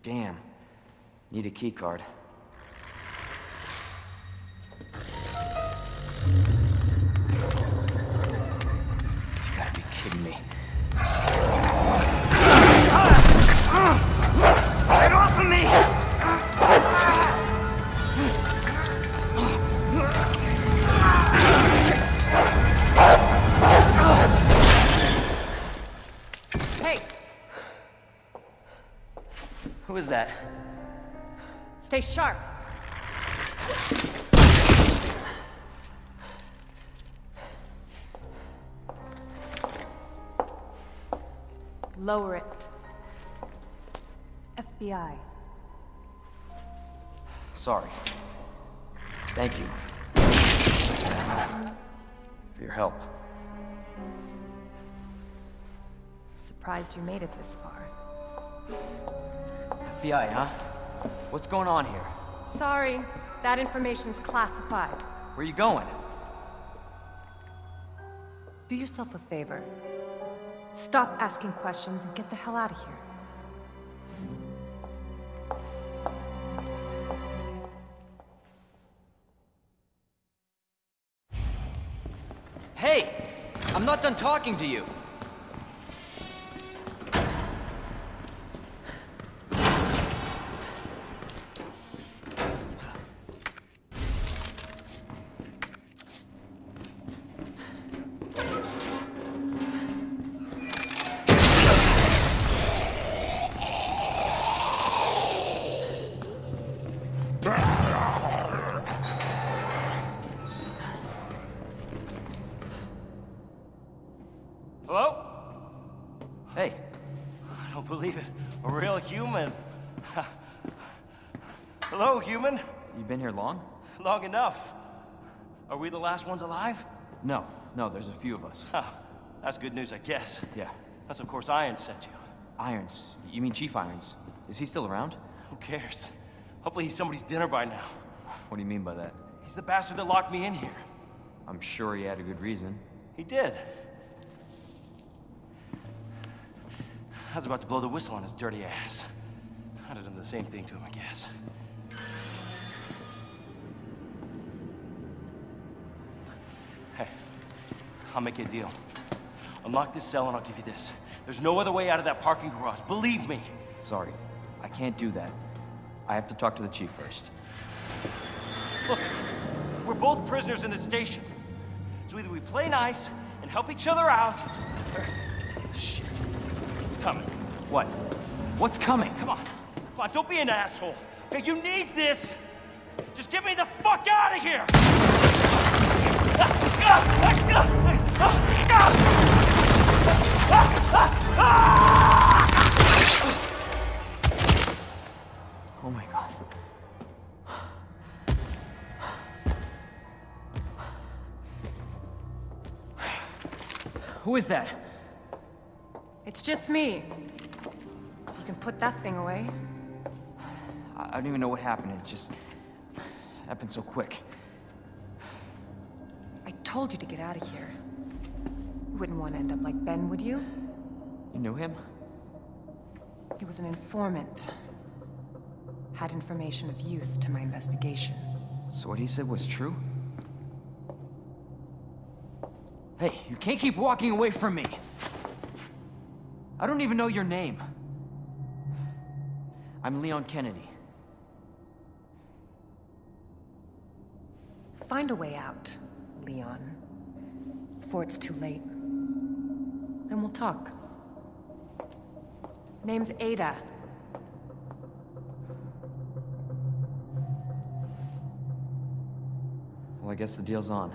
Damn. Need a key card. You gotta be kidding me. Get off of me! Hey! Who is that? Stay sharp. Lower it. FBI. Sorry. Thank you. For your help. Surprised you made it this far. FBI, huh? What's going on here? Sorry, that information's classified. Where are you going? Do yourself a favor. Stop asking questions and get the hell out of here. Hey! I'm not done talking to you! Hello? Hey, I don't believe it. A real human. Hello, human. you been here long? Long enough. Are we the last ones alive? No, there's a few of us. Huh. That's good news, I guess. Yeah. That's of course Irons sent you. Irons. You mean Chief Irons. Is he still around? Who cares? Hopefully he's somebody's dinner by now. What do you mean by that? He's the bastard that locked me in here. I'm sure he had a good reason. He did. I was about to blow the whistle on his dirty ass. I'd have done the same thing to him, I guess. Hey, I'll make you a deal. Unlock this cell and I'll give you this. There's no other way out of that parking garage, believe me. Sorry, I can't do that. I have to talk to the chief first. Look, we're both prisoners in this station. So either we play nice and help each other out, or... Shit. It's coming. What? What's coming? Come on, don't be an asshole. Okay, you need this. Just get me the fuck out of here. Oh my god. Who is that? It's just me. So you can put that thing away. I don't even know what happened. It just happened so quick. I told you to get out of here. You wouldn't want to end up like Ben, would you? You knew him? He was an informant. Had information of use to my investigation. So what he said was true? Hey, you can't keep walking away from me! I don't even know your name. I'm Leon Kennedy. Find a way out, Leon. Before it's too late. Then we'll talk. Name's Ada. Well, I guess the deal's on.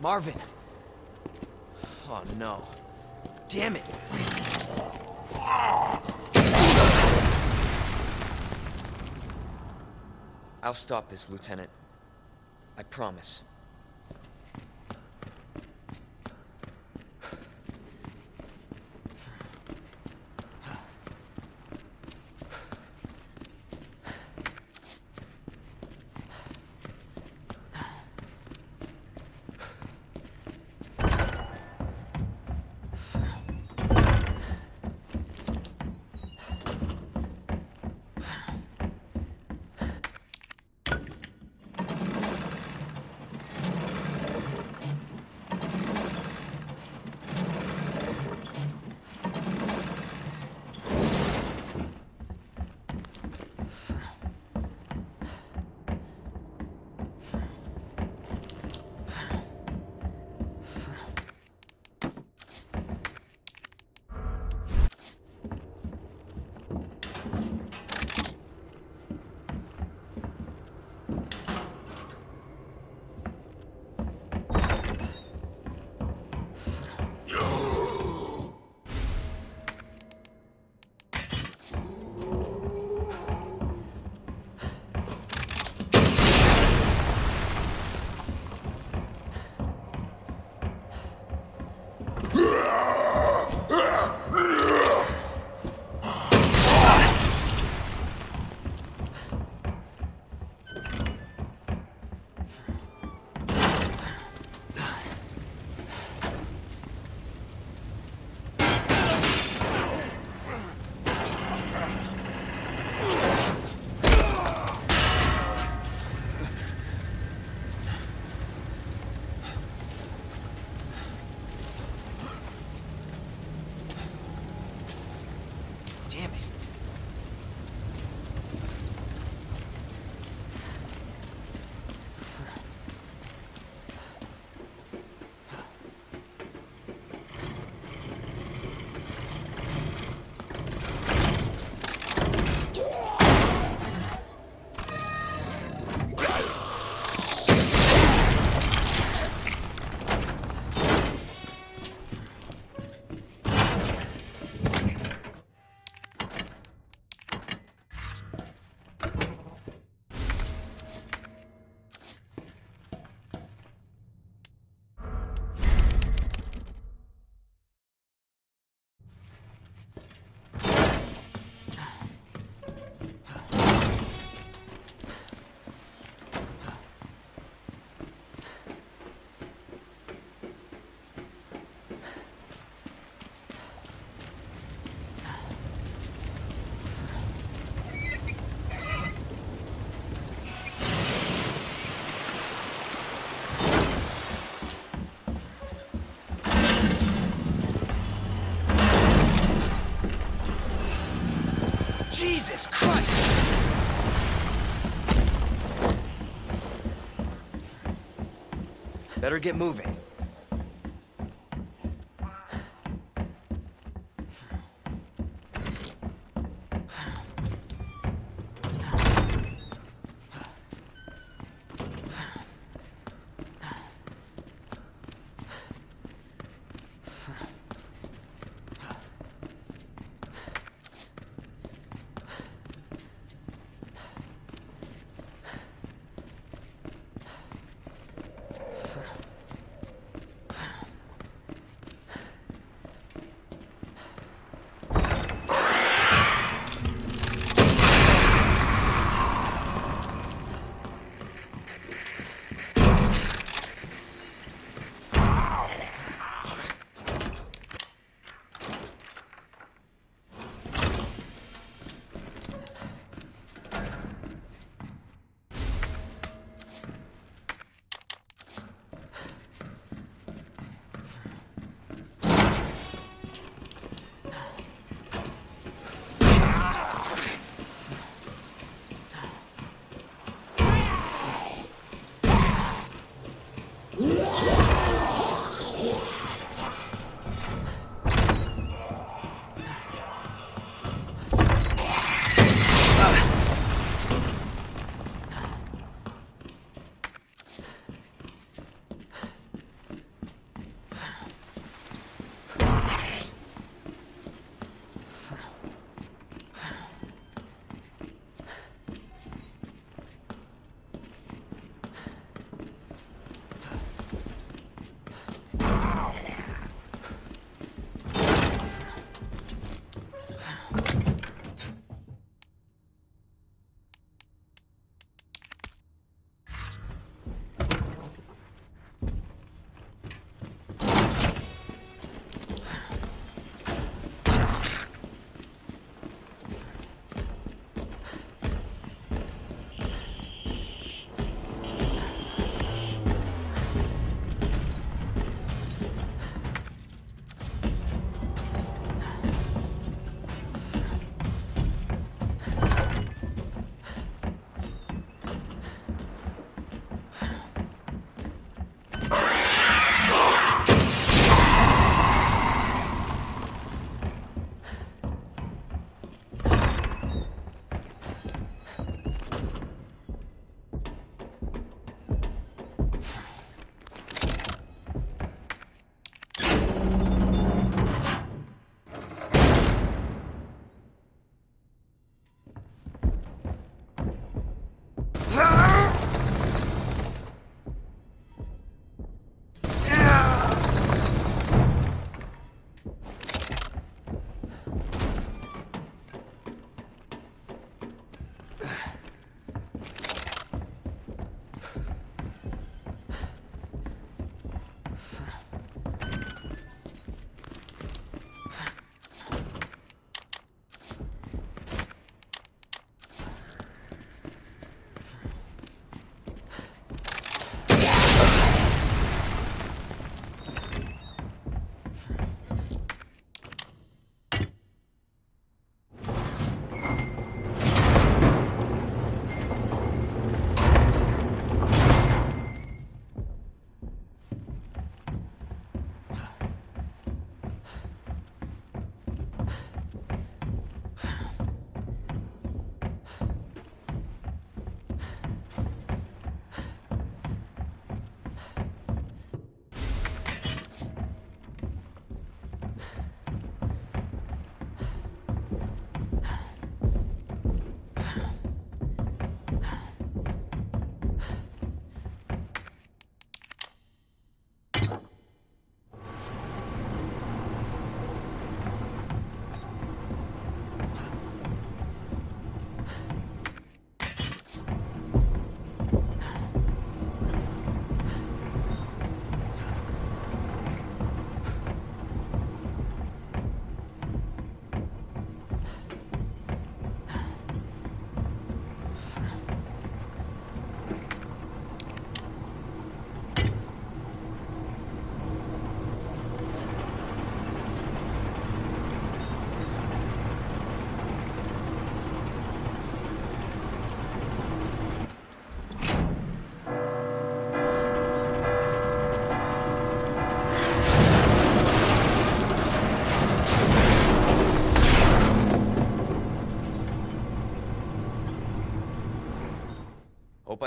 Marvin. Oh no. Damn it. I'll stop this, Lieutenant. I promise. Damn it. Jesus Christ! Better get moving.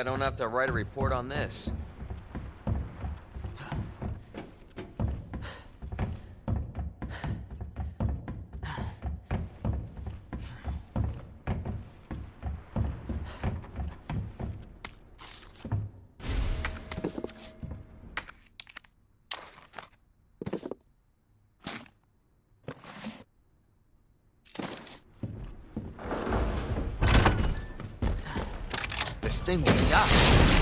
I don't have to write a report on this. This thing will die.